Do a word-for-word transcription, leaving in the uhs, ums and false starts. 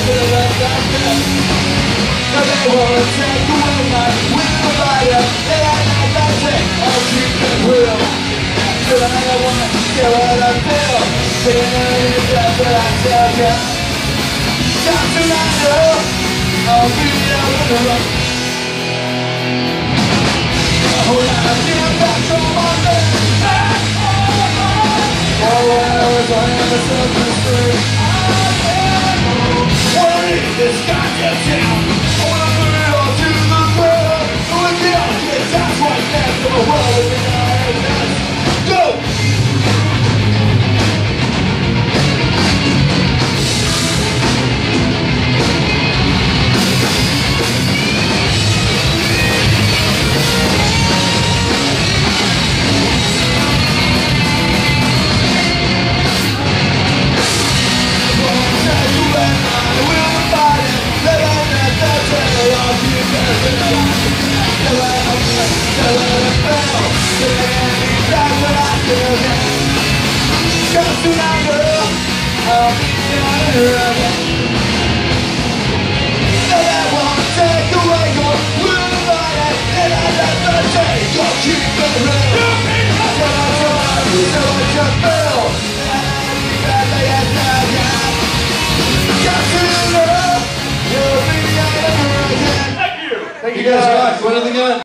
they wanna take away my will fire. They are not gonna take, I'll keep it real. But I don't wanna get what I feel. Feeling it down, but I tell ya. Time to not know, I'll be out in the road. Oh, I feel back from my bed. Oh, I was on the surface street. What is this goddamn town? I wanna put it all to the ground. So we can all get that's right back to the world with the eyes. Go! Come tonight, girl, I'll be down and running. No, that won't take away your will fire. And I let the day go keep it real. So much of us, so much of Bill. And I need that they had that guy. Come tonight, girl, you'll be down and running. Thank you. Thank you guys. One of the guys.